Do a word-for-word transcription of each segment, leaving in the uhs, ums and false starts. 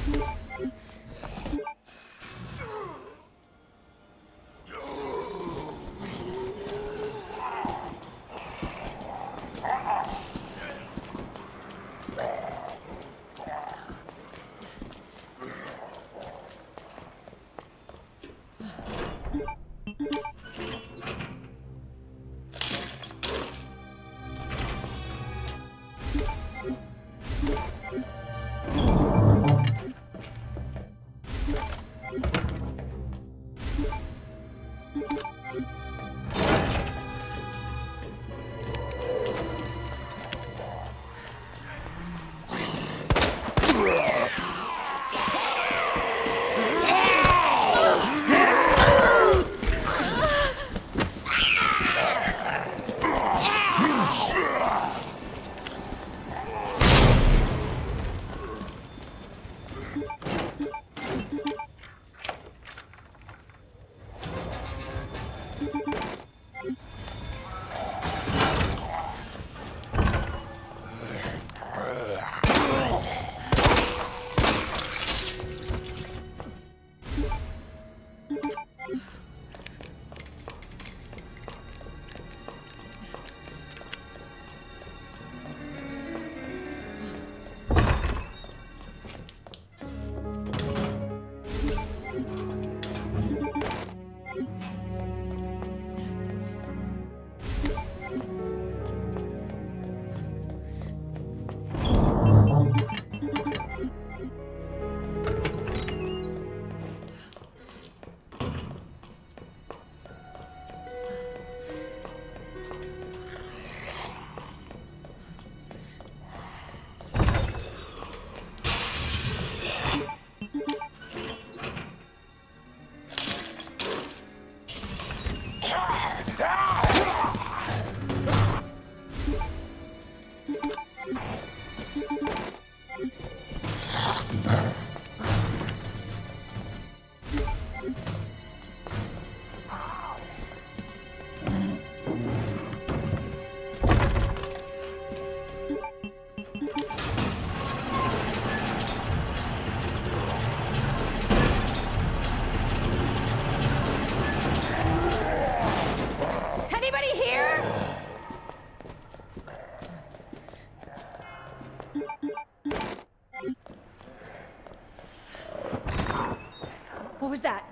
What was that?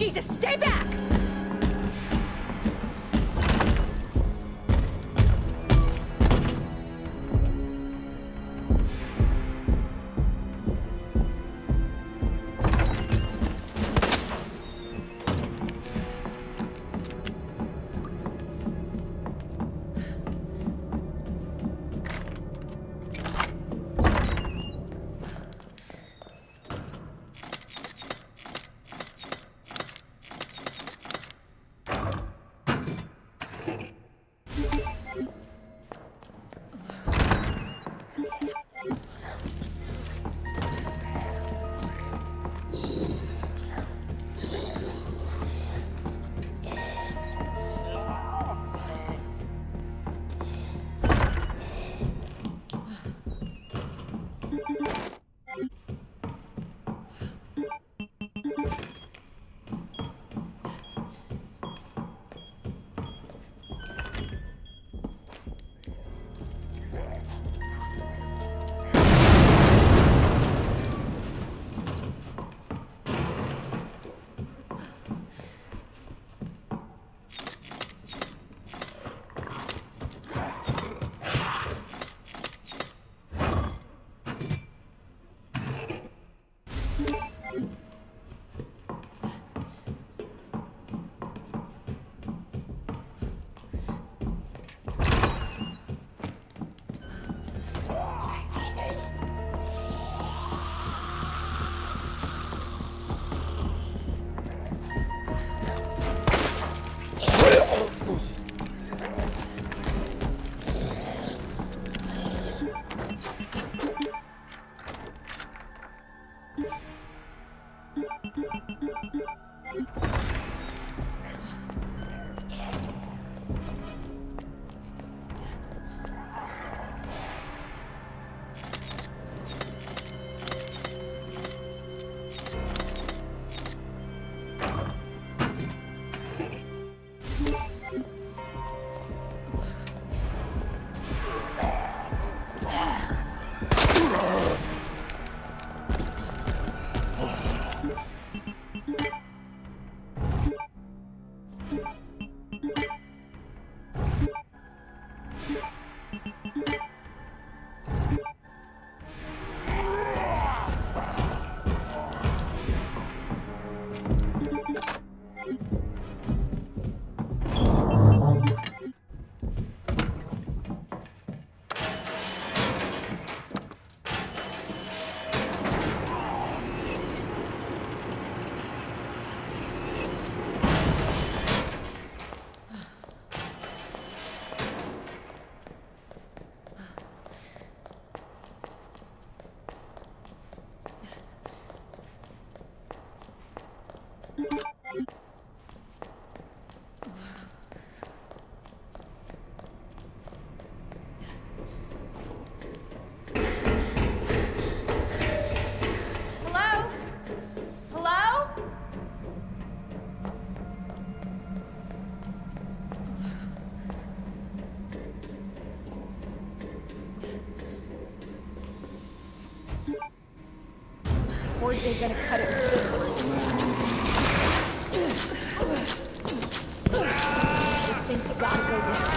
Jesus, stay back! Words ain't gonna cut it with this one. This thing's gotta go down.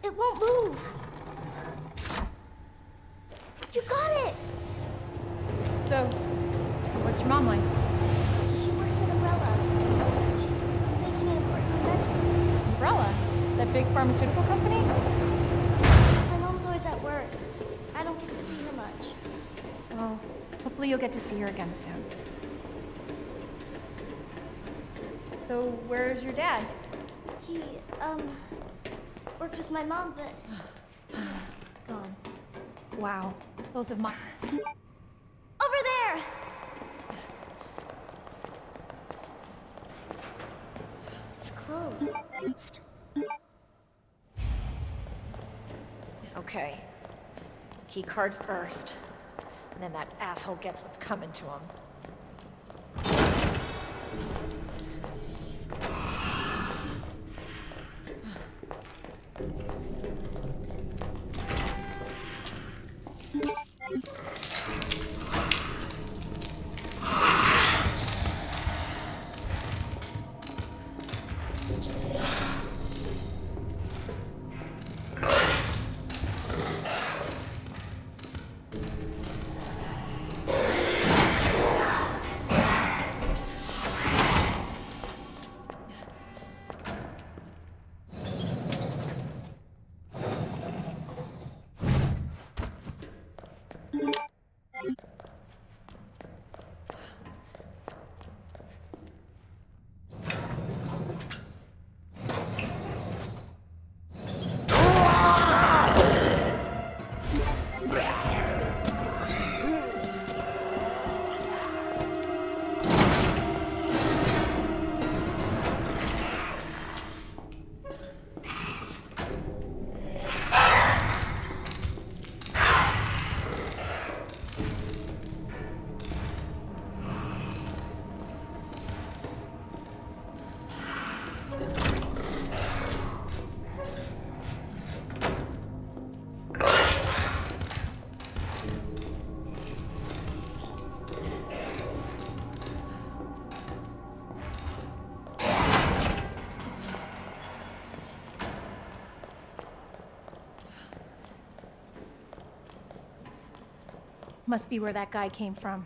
It won't move. You got it! So, what's your mom like? She works at Umbrella. She's making an important medicine. Umbrella? That big pharmaceutical company? My mom's always at work. I don't get to see her much. Well, hopefully you'll get to see her again soon. So, where's your dad? He, um, worked with my mom, but he's gone. Wow. Both of my... Over there! It's closed. Okay. Key card first. And then that asshole gets what's coming to him. Must be where that guy came from.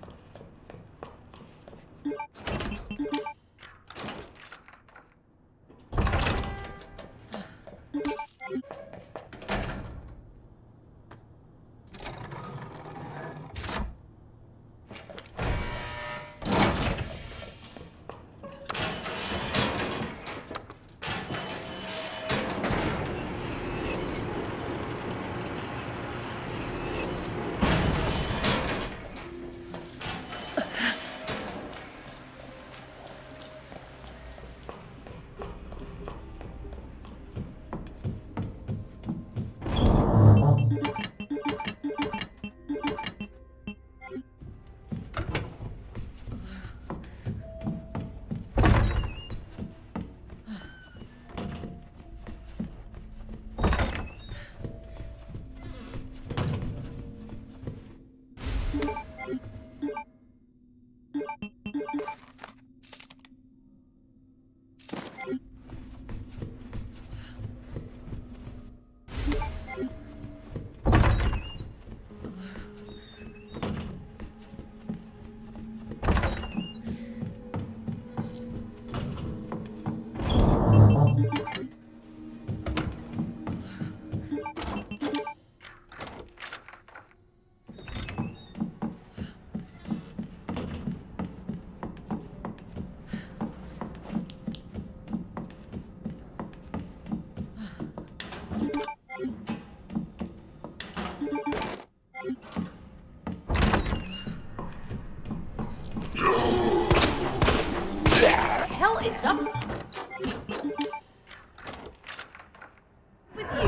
Hell is up with you?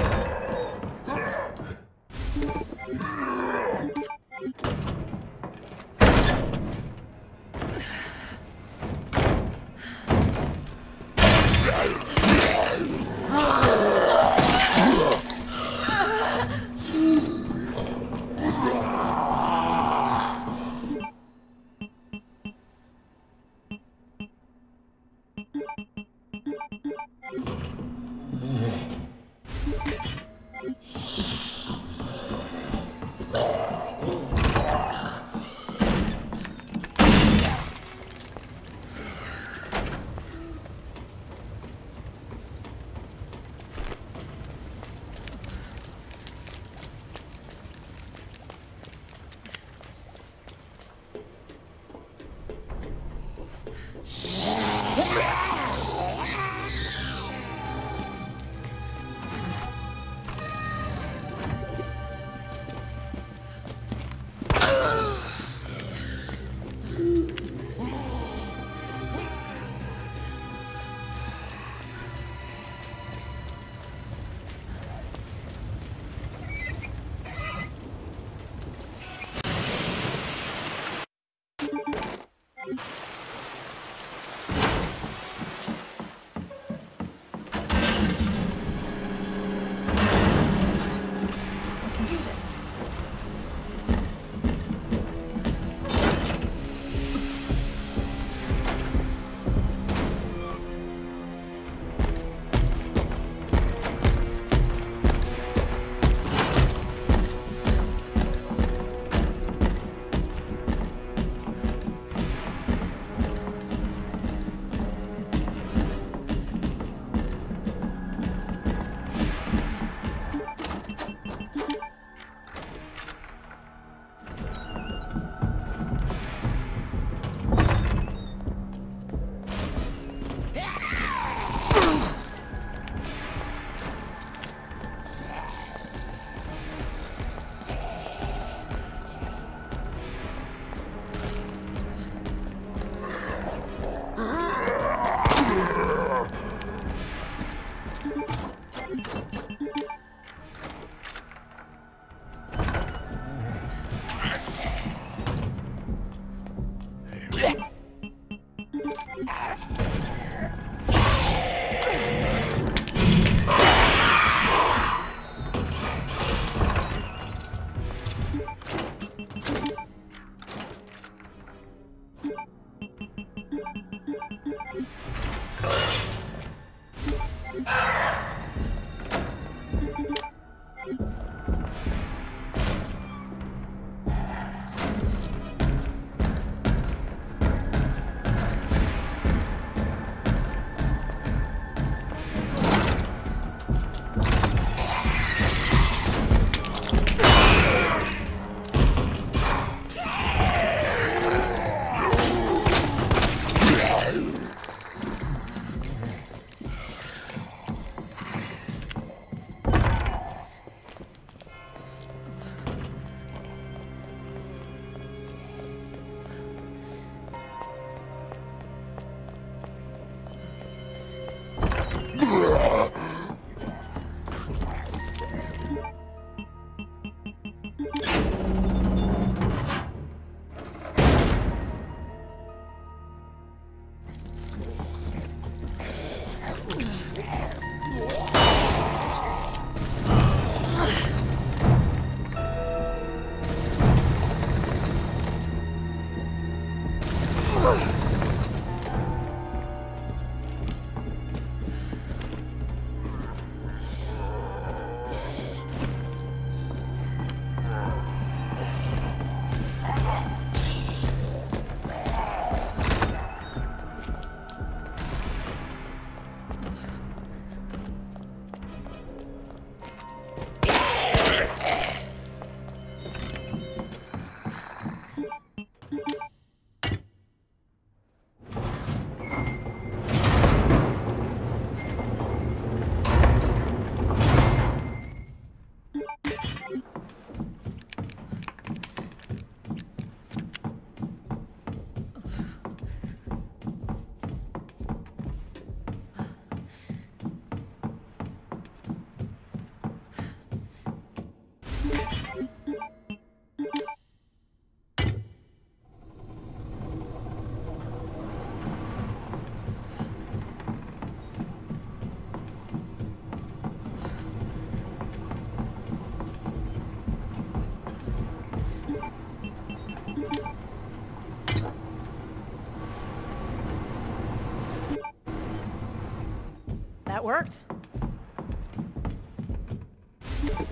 That worked.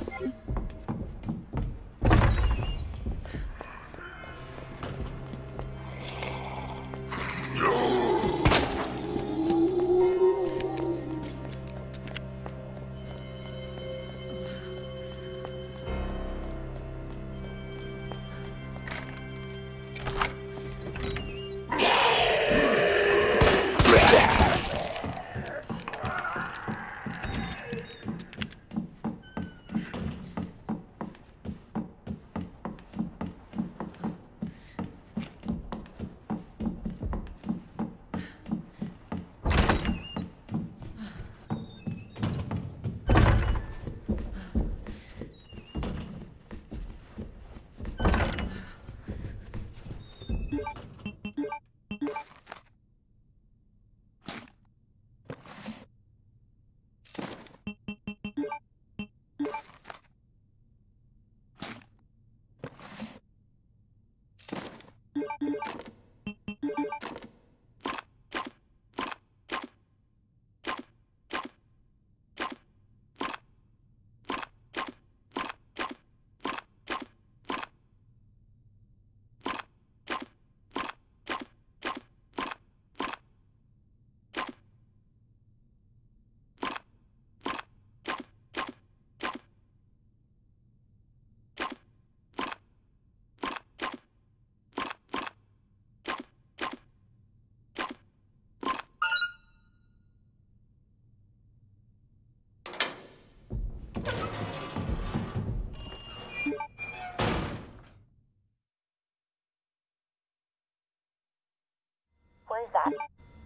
Who's that?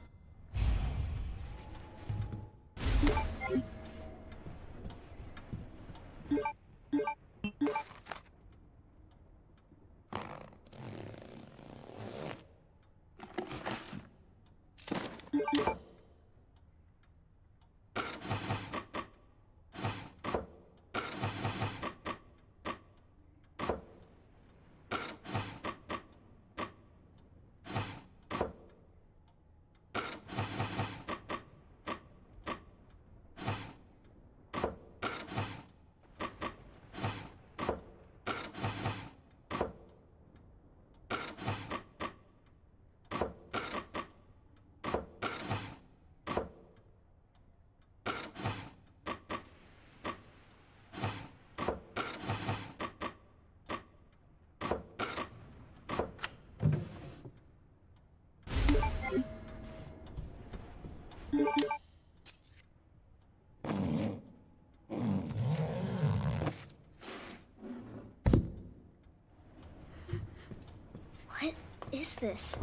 What is this?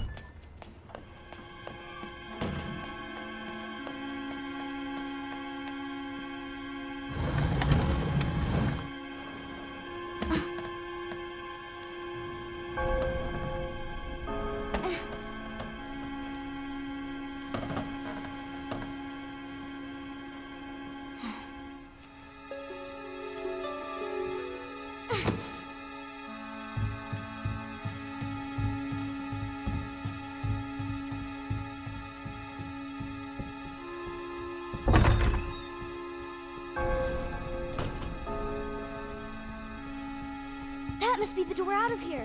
That must be the door out of here.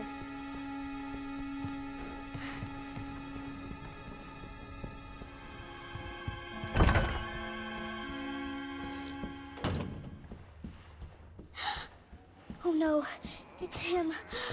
Oh no, it's him.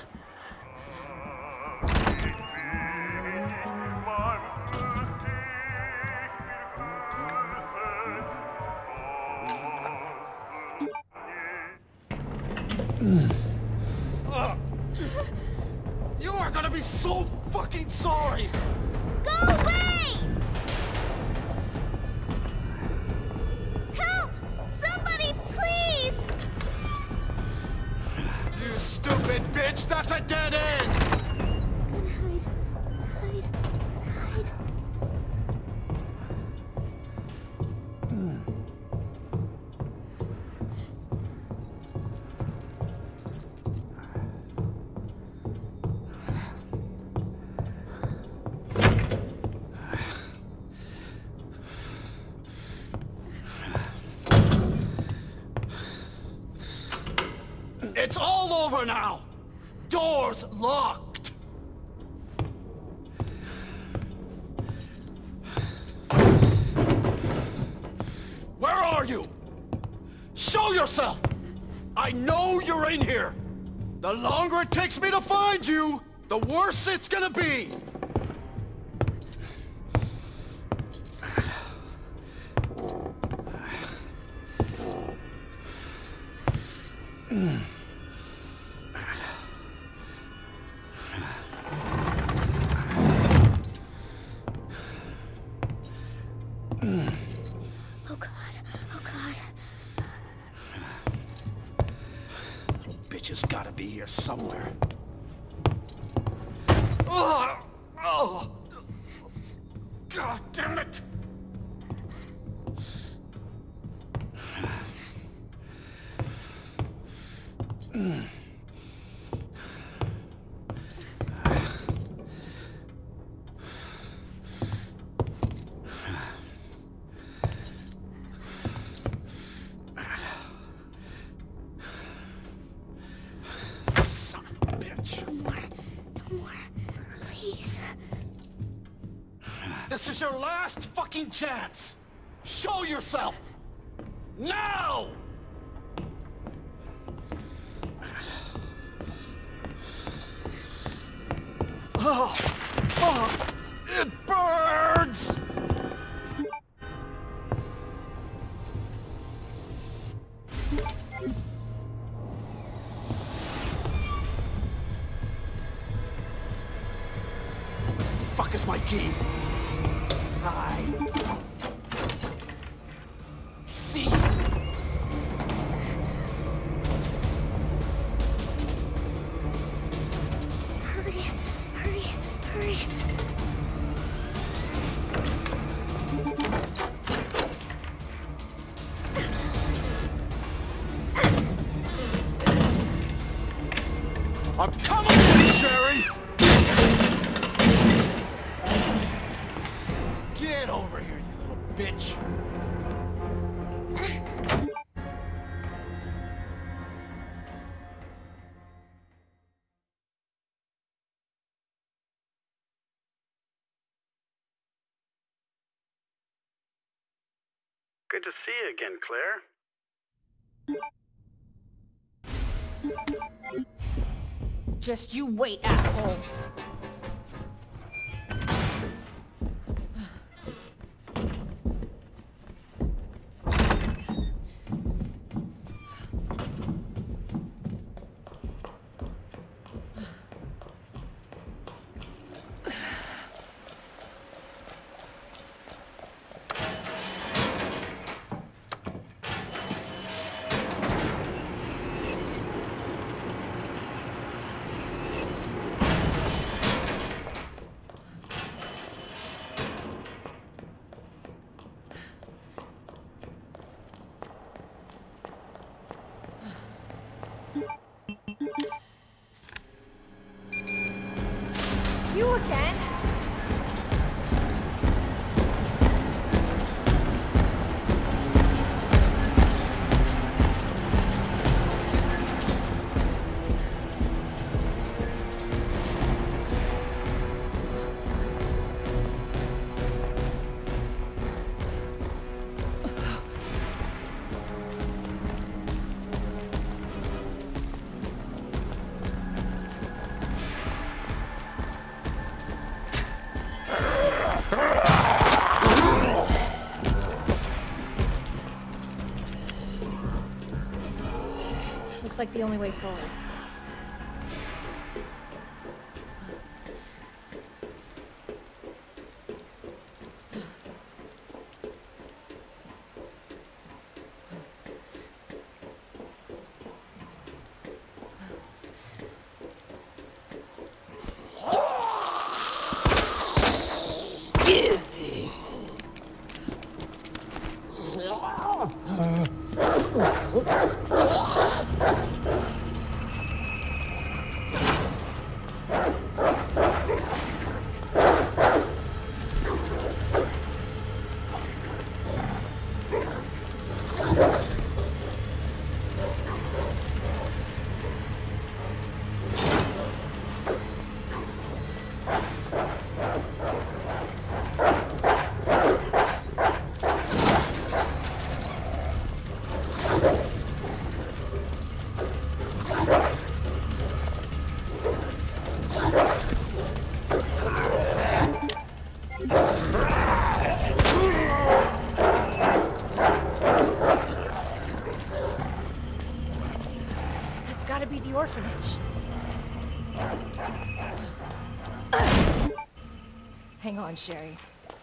You are gonna be so fucking sorry! Go away! Help! Somebody, please! You stupid bitch! That's a dead end! Hide, hide, hide. It's all over now! Doors locked! Where are you? Show yourself! I know you're in here! The longer it takes me to find you, the worse it's gonna be! Oh God, oh God. Little bitch has gotta be here somewhere. Oh, oh. God damn it! Son of a bitch. No more, no more. Please. This is your last fucking chance! Show yourself! Now! Oh, oh, it burns! Fuck is my monkey! I see you. Hurry, hurry, hurry. I'm coming for you, Sherry! Get over here, you little bitch! Good to see you again, Claire. Just you wait, asshole. You again? Looks like the only way forward. That's gotta be the orphanage. Hang on, Sherry.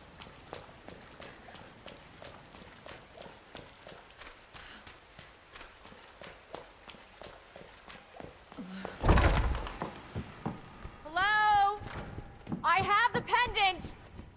Hello? I have the pendant!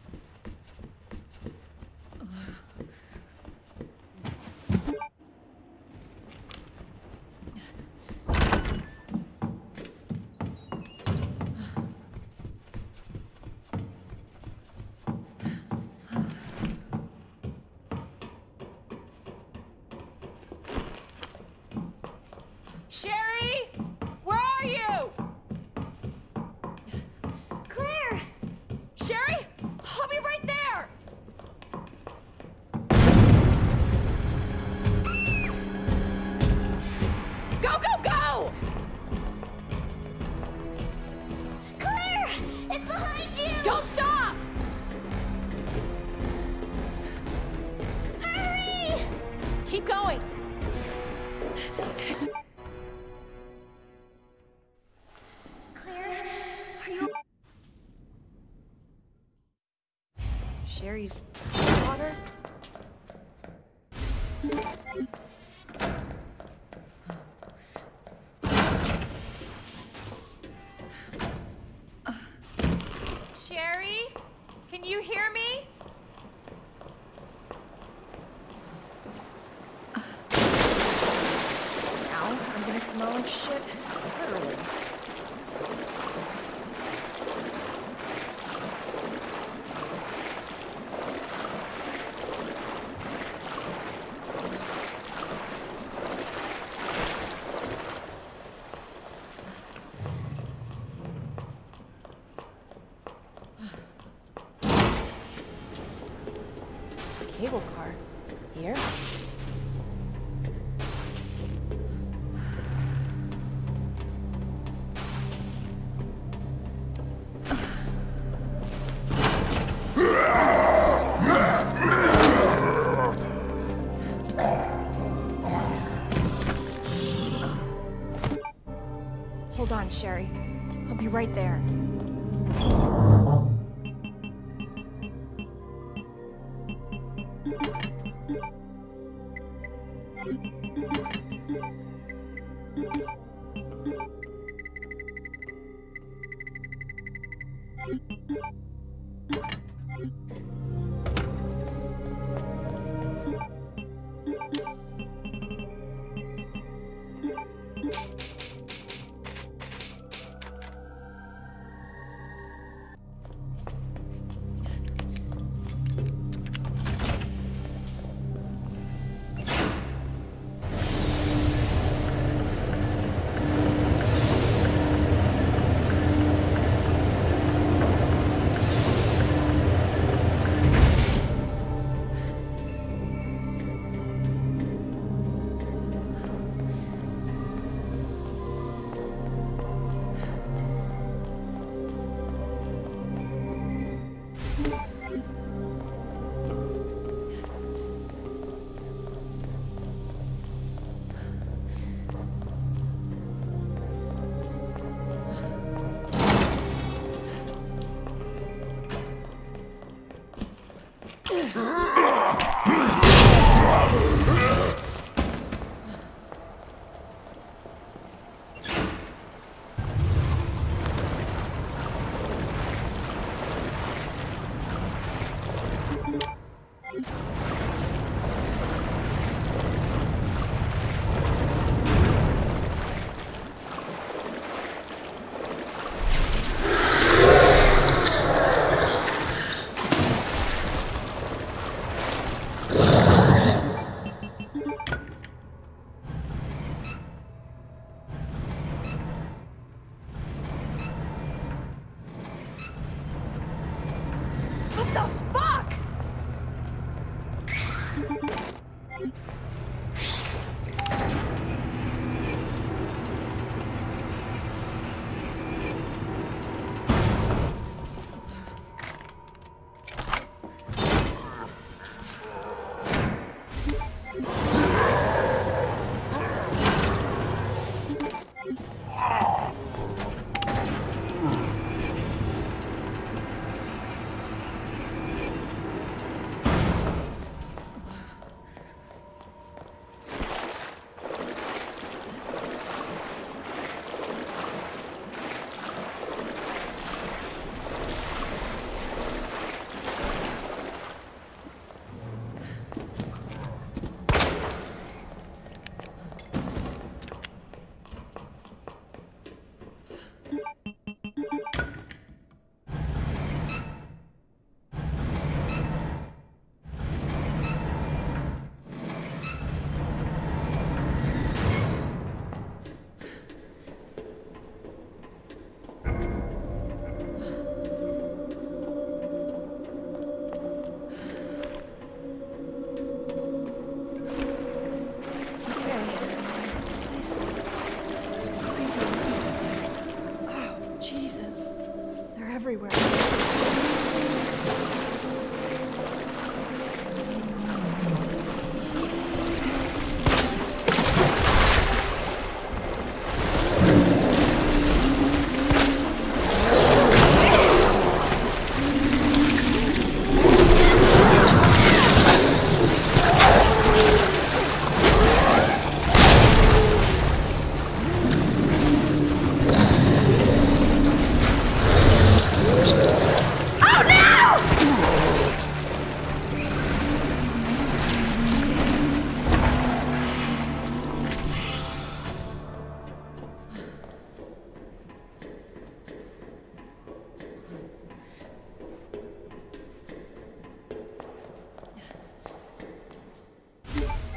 Sherry? Where are you? Claire! Sherry? I'll be right there! Go, go, go! Claire! It's behind you! Don't stop! Hurry! Keep going. Sherry's daughter? Sherry? Can you hear me? Now I'm gonna smell like shit, literally. Cable car. Here? Hold on, Sherry. I'll be right there. What the fuck? Everywhere.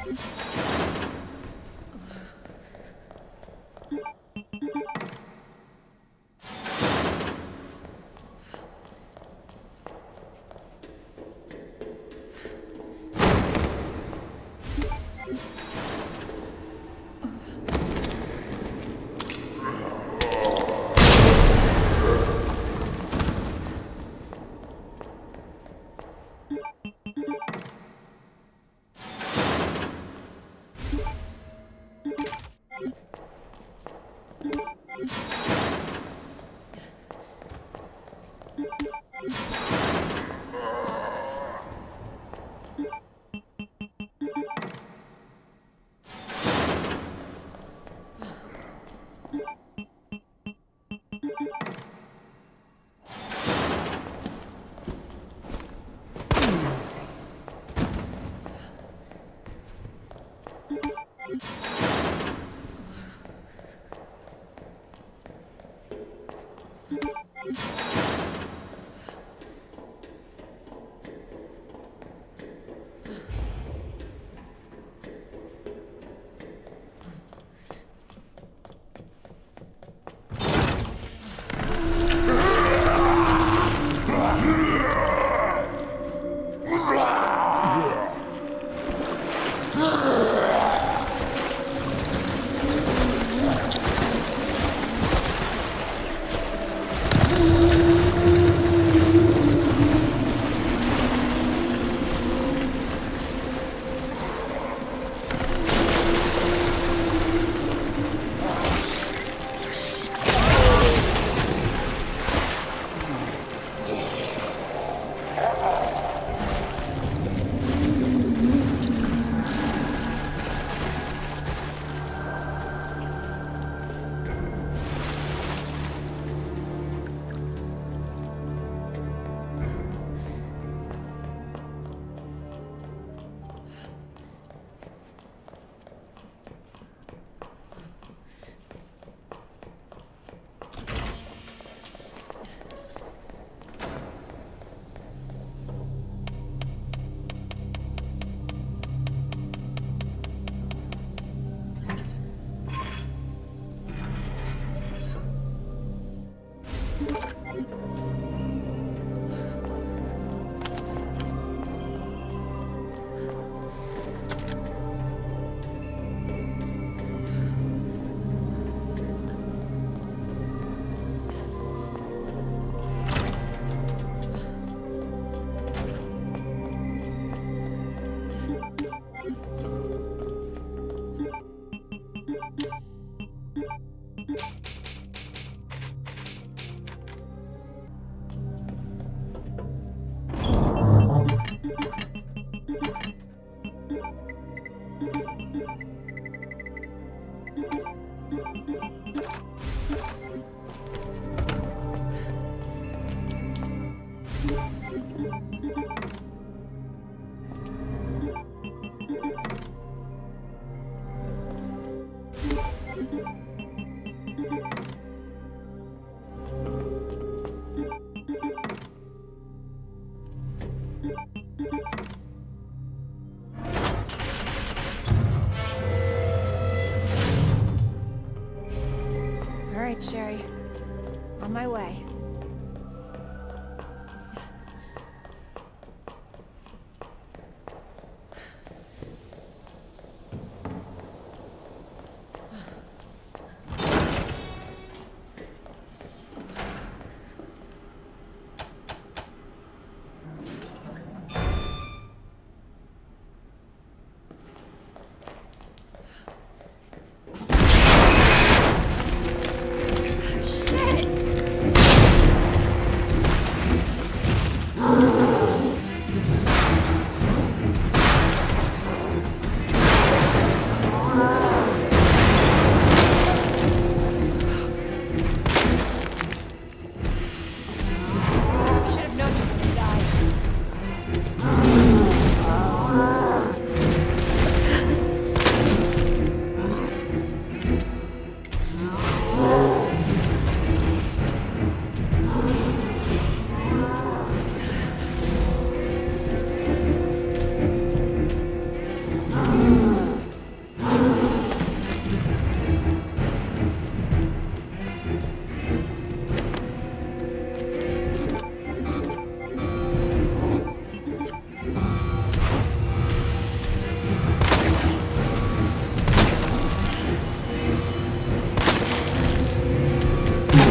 right, Sherry. On my way. Shit!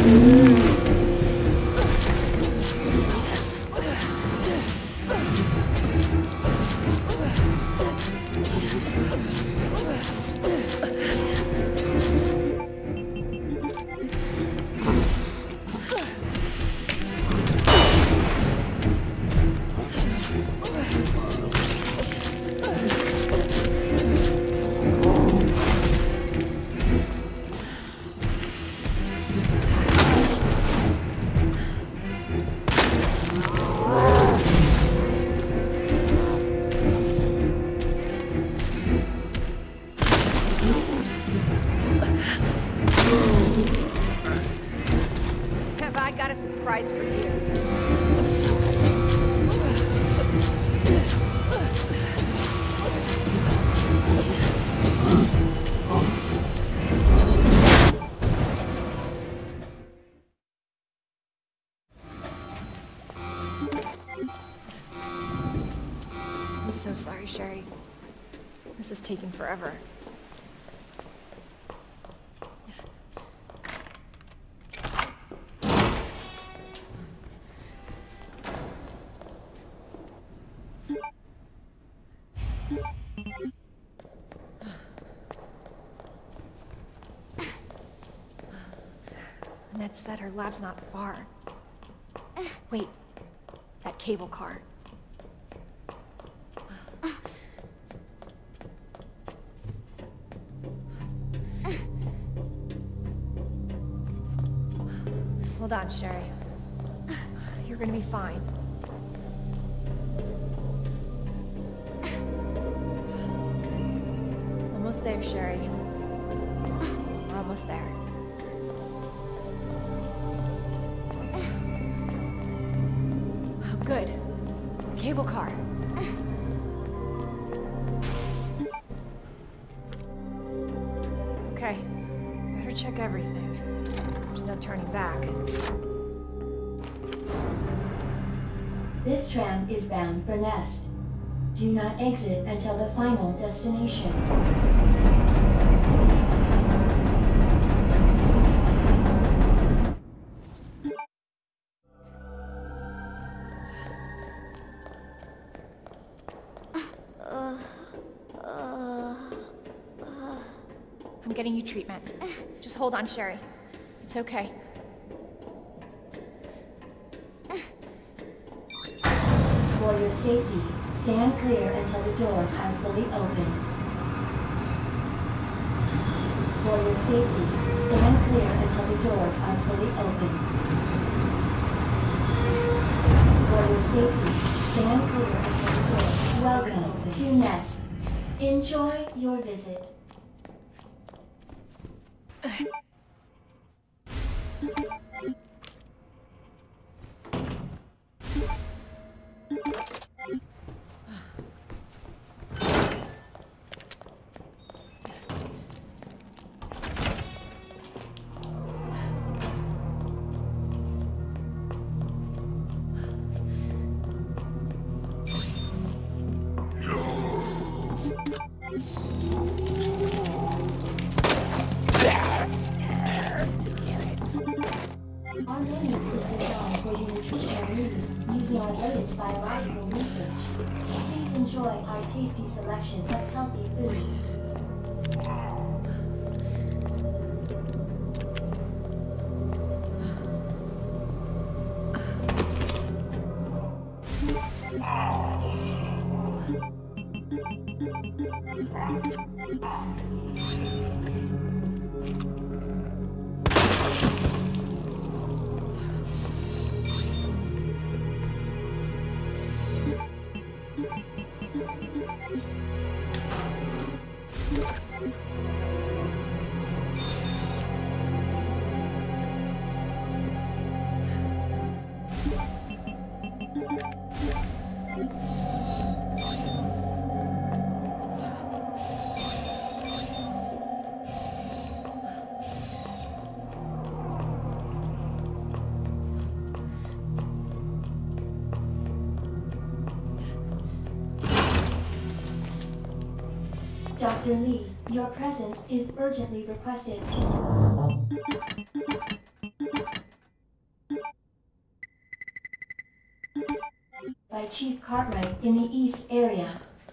Have I got a surprise for you? I'm so sorry, Sherry. This is taking forever. Annette said her lab's not far. Wait, that cable car. Hold on, Sherry. You're gonna be fine. Almost there, Sherry. We're almost there. Oh, good. Cable car. Okay. Better check everything. There's no turning back. This tram is bound for Nest. Do not exit until the final destination. I'm getting you treatment. Just hold on, Sherry. It's okay. For your safety, stand clear until the doors are fully open. For your safety, stand clear until the doors are fully open. For your safety, stand clear until the doors. Welcome to Nest. Enjoy your visit. Our menu is designed for your nutritional needs using our latest biological research. Please enjoy our tasty selection of healthy foods. Doctor Lee, your presence is urgently requested. by Chief Cartwright in the East area.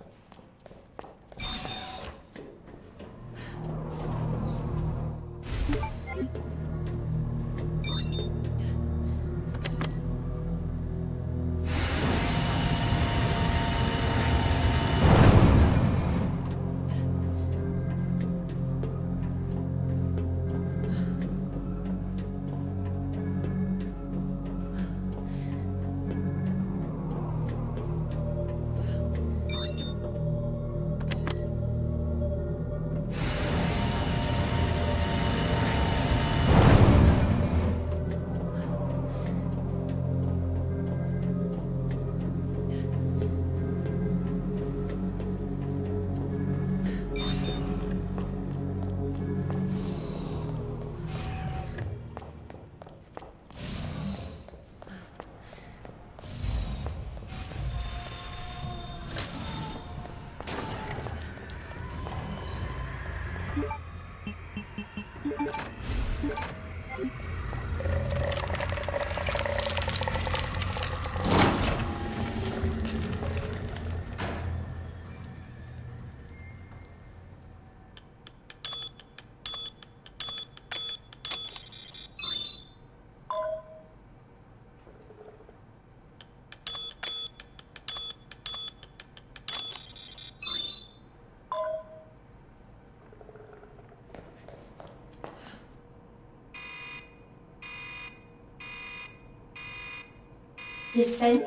Dispense.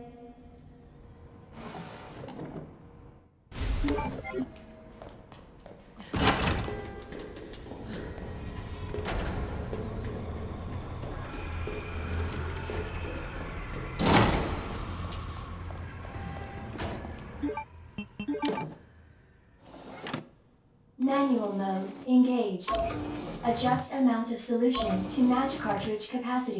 Manual mode engaged. Adjust amount of solution to match cartridge capacity.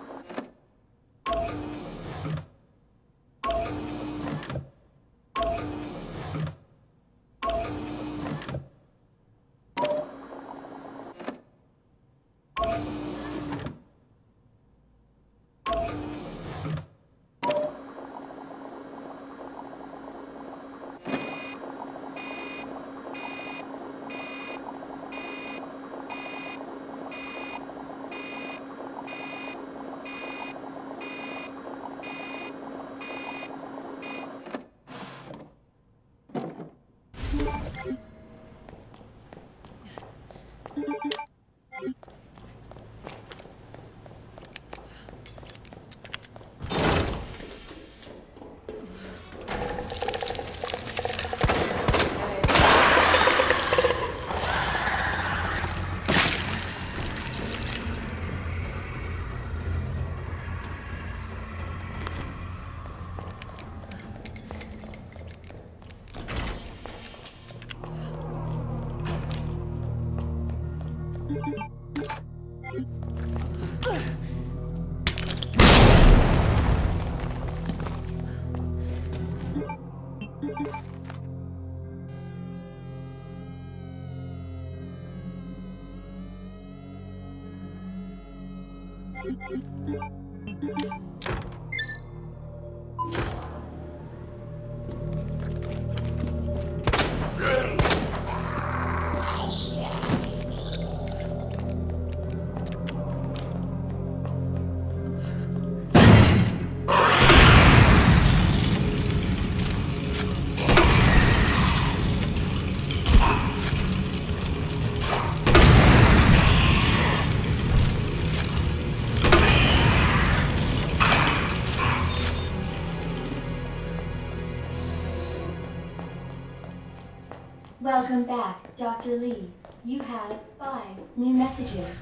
Welcome back, Doctor Lee. You have five new messages.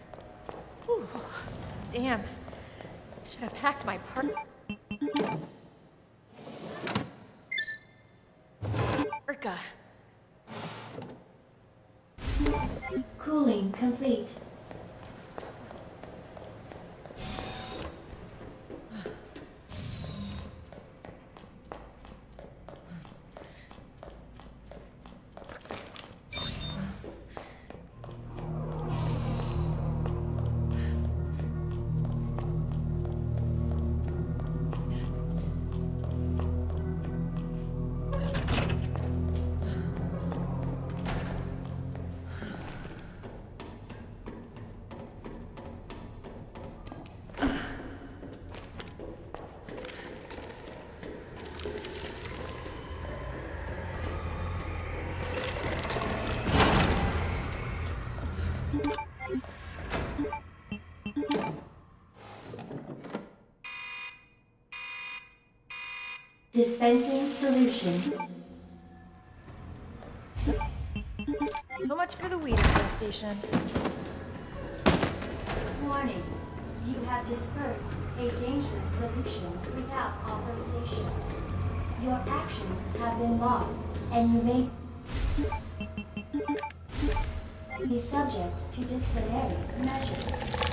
Whew. Damn. Should have packed my part. Urka. Cooling complete. Dispensing solution. So much for the weed infestation. Warning. You have dispersed a dangerous solution without authorization. Your actions have been logged, and you may be subject to disciplinary measures.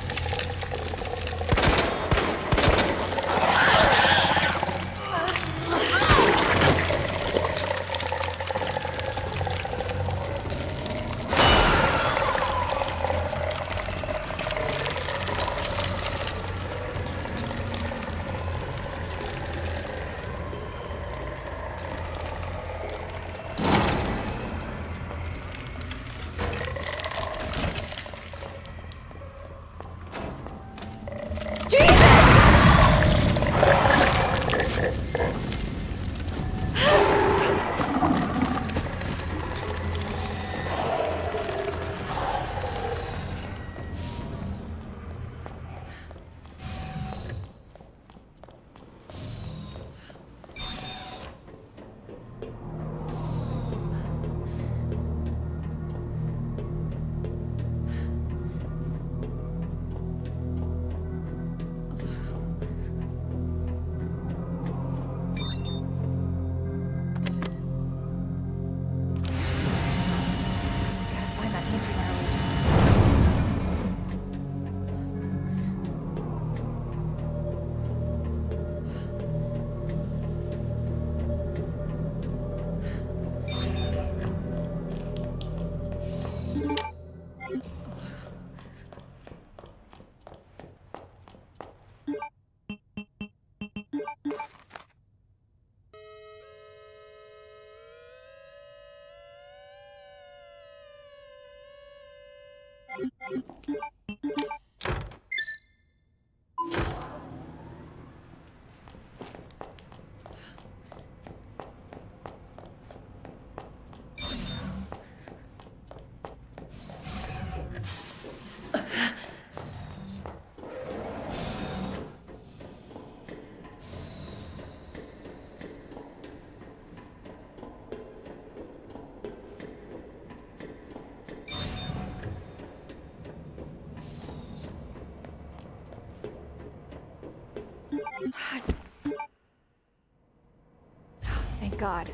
Thank God.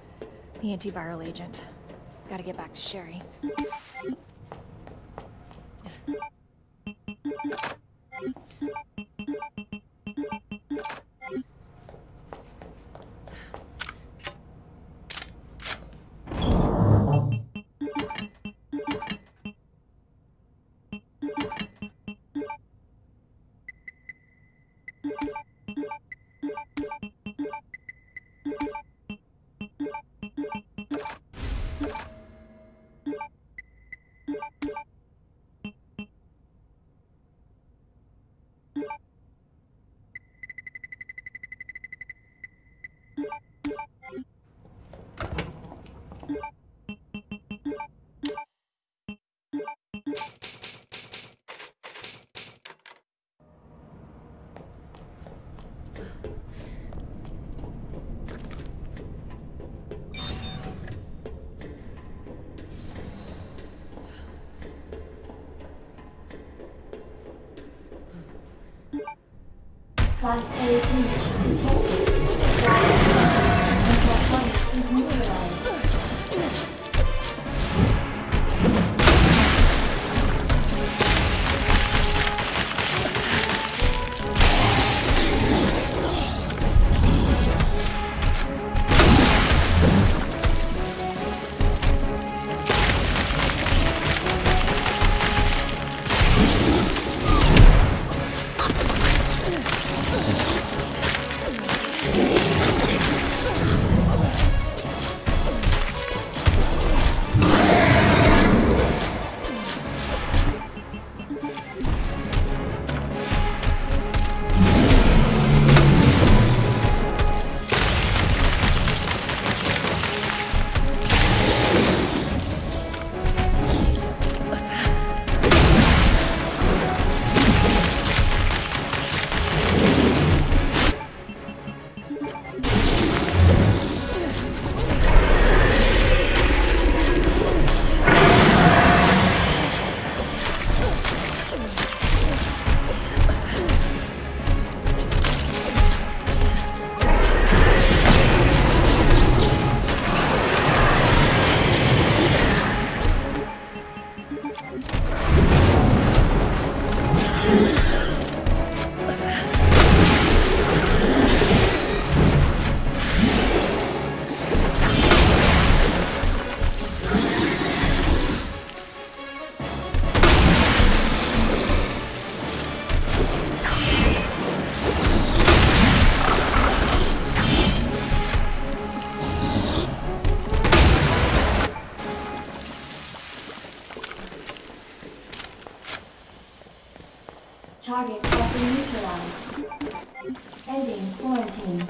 The antiviral agent. Gotta get back to Sherry. Class A image detected. Class A point is neutralized. Target has been neutralized. Ending quarantine.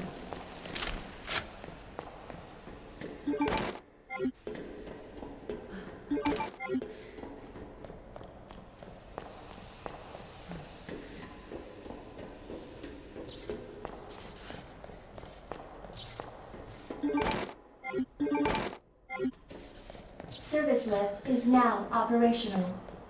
Service lift is now operational.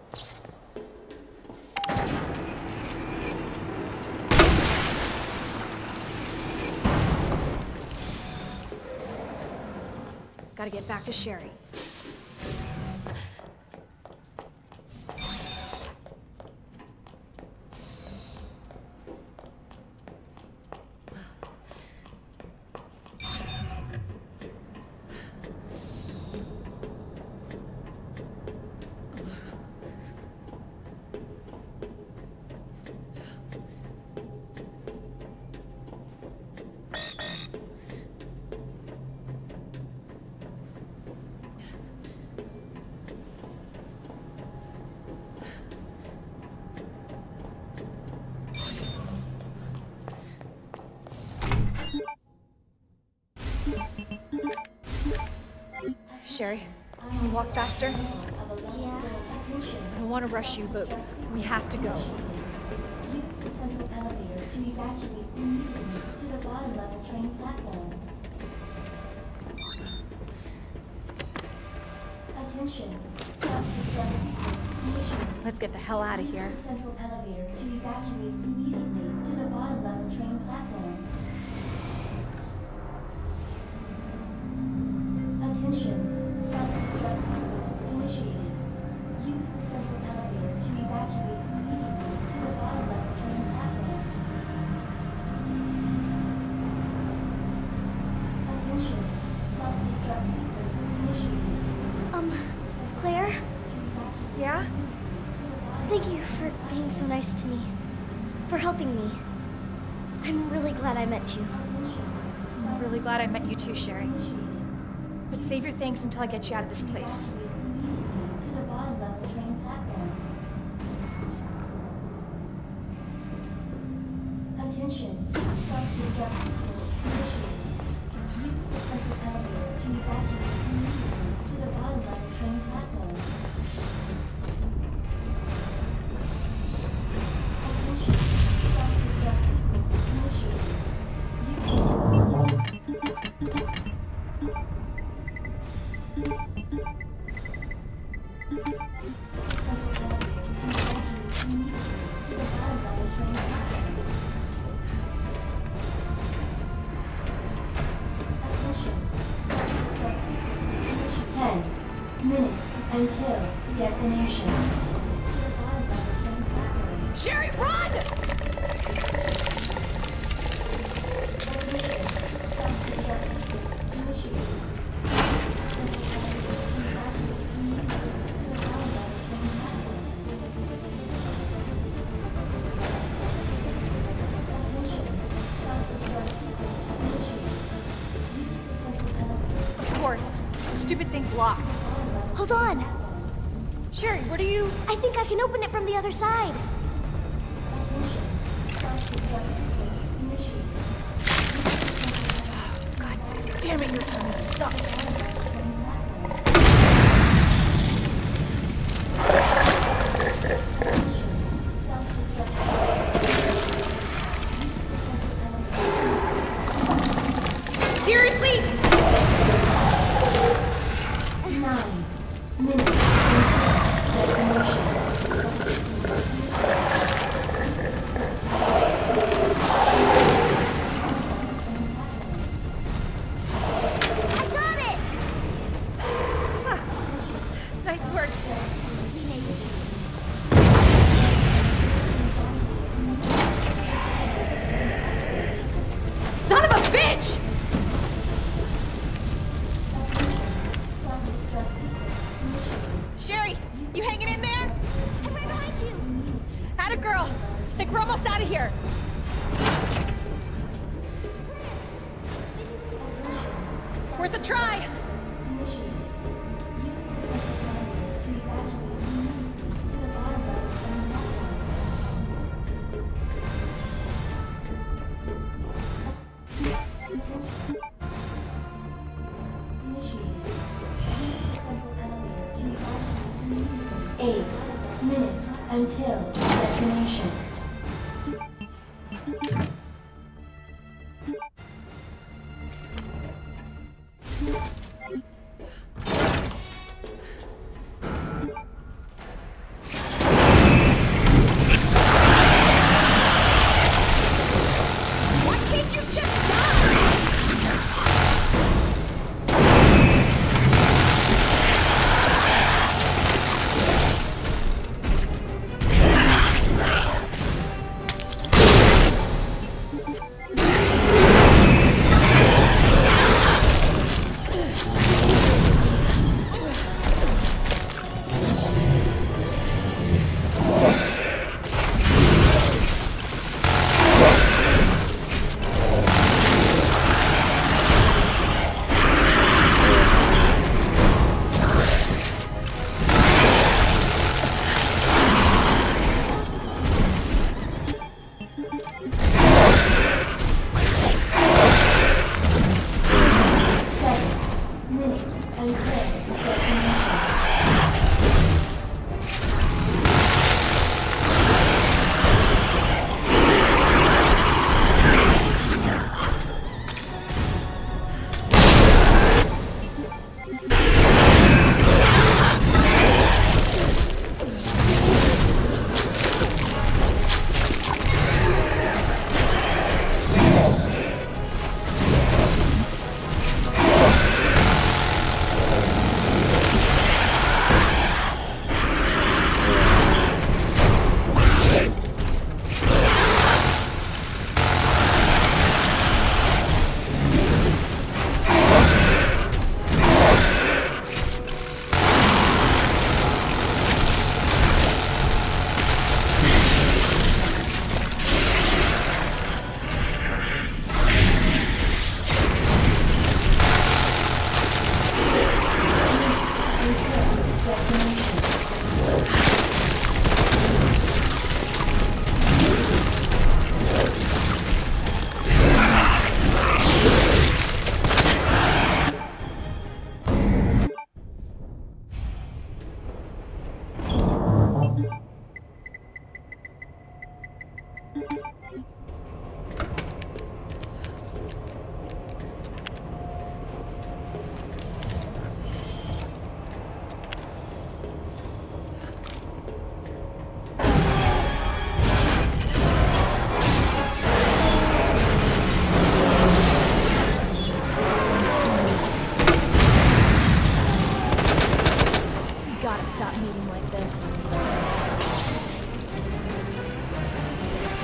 Gotta get back to Sherry. Sherry, can you walk faster? Yeah. I don't want to rush you, but we have to go. Use the central elevator to evacuate immediately to the bottom level train platform. Attention. Self-destruct sequence initiated. Let's get the hell out of here. Use the central elevator to evacuate immediately to the bottom level train platform. Attention. Self-destruct sequence initiated. Use the central elevator to evacuate immediately to the bottom level train platform. Attention. Self-destruct sequence initiated. Um, Claire? Yeah? Thank you for being so nice to me. For helping me. I'm really glad I met you. I'm really glad I met you too, Sherry. But save your thanks until I get you out of this place. To the bottom level train platform. Attention. Self-destruct sequence initiated. Use the central elevator to evacuate immediately to the bottom level train platform. Attention. Self-destruct sequence initiated. Ten minutes until detonation. Sherry, run! Self-destruct sequence initiated. Of course. The stupid thing's locked. Hold on. Sherry, what are you... I think I can open it from the other side. God damn it, your timing sucks. Seriously? Nine minutes until detonation. I got it! Huh. Nice work. Son of a bitch! Sherry, you hanging in there? I'm right behind you. Atta girl. Think we're almost out of here. Worth a try. Eight minutes until detonation. Why can't you just die?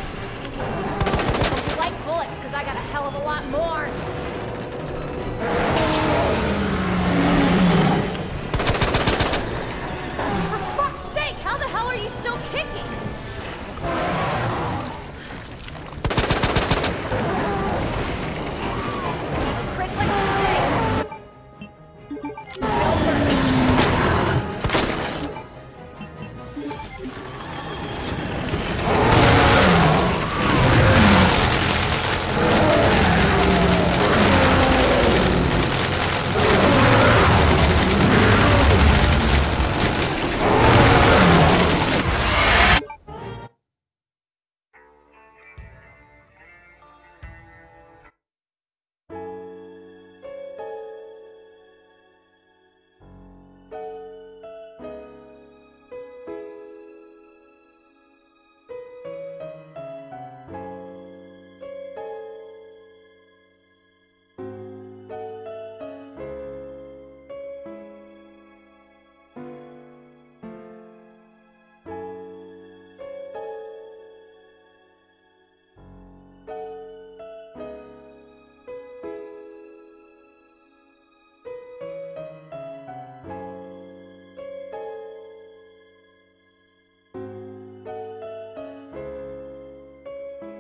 I got a hell of a lot more.